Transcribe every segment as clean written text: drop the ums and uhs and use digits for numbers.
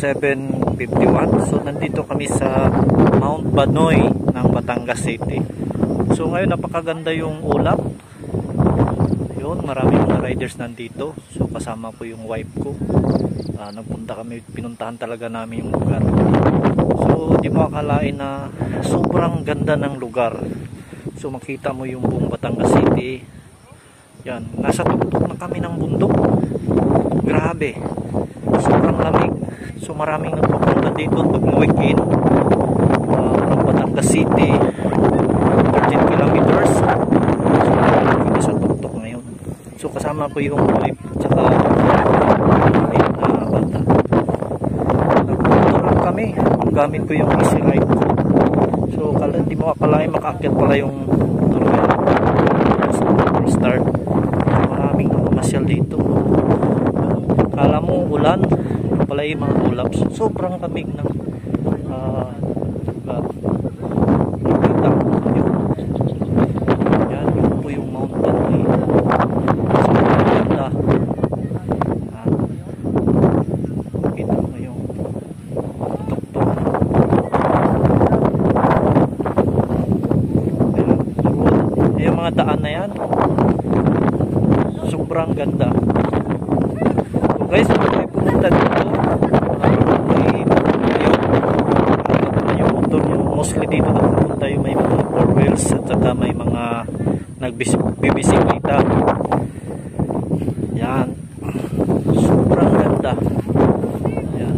7:51. So nandito kami sa Mount Banoy ng Batangas City. So ngayon napakaganda yung ulap. Yun, maraming mga riders nandito. So kasama ko yung wife ko. Nagpunta kami, pinuntahan talaga namin yung lugar. So di mo akalain na sobrang ganda ng lugar. So makita mo yung buong Batangas City. Yan, nasa tuktok na kami ng bundok. Grabe, sobrang lamig. So maraming nagpupunta dito pag weekend. Ng Batangas City, 13 kilometers. So kami sa tuktok ngayon. So kasama ko yung wife tsaka bata. Nagpupunta kami. Gamit ko yung easy ride ko. So di mo akalain makaakyat pala yung start. Maraming namamasyal dito. Kala mo ulan, pala yung mga ulap. Sobrang kamig ng nakita ko yun. Yan, yun po yung mountain eh. Sobrang ganda. Kita mo yung tuktok. Yung mga daan na yan, sobrang ganda. So guys, kung may pumunta dito, yung motor nyo, mostly dito na pumunta yung may mga 4 wheels at saka may mga nagbibisikleta. Yan, sobrang ganda. Yan,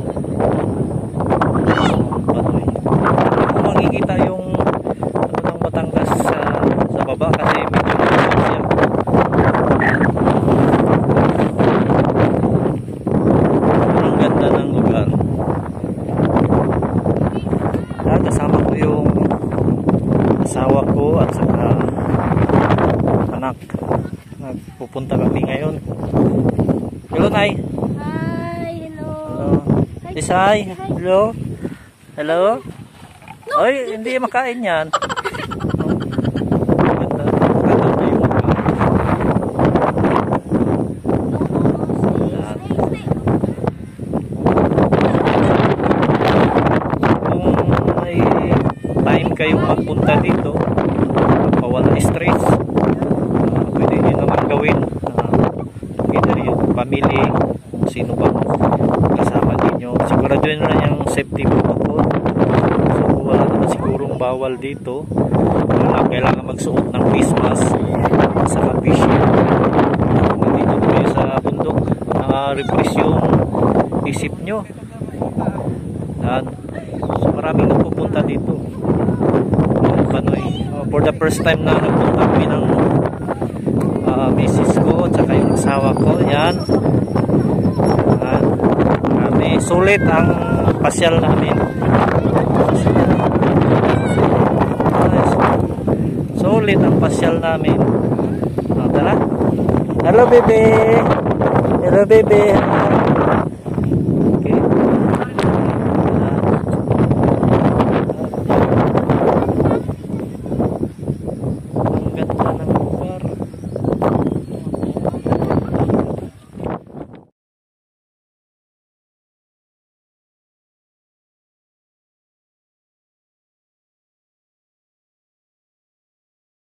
kung makikita yung ng Batangas sa baba kasi medyo siya. Ang ganda ng lugar. Kasama ko yung asawa ko at saka anak. Nagpupunta kami ngayon. Hello, Nay. Hi, hello. Hello. Isay, hello. Hello. Ay, hindi makain yan. Kayong magpunta dito, pawala stress, pwede nyo naman gawin, either yung family, sino ba kasama ninyo, sigurado nyo na yung safety protocol. So wala naman sigurong bawal dito, wala kailangan magsuot ng face mask sa face shield. Nandito kayo sa bundok, refresh yung isip nyo. Dan, so maraming nagpupunta dito. For the first time na nagpunta kami ng misis ko at saka yung asawa ko. Yan, kami sulit ang pasyal namin. Sulit ang pasyal namin. Tara. Hello baby. Hello baby.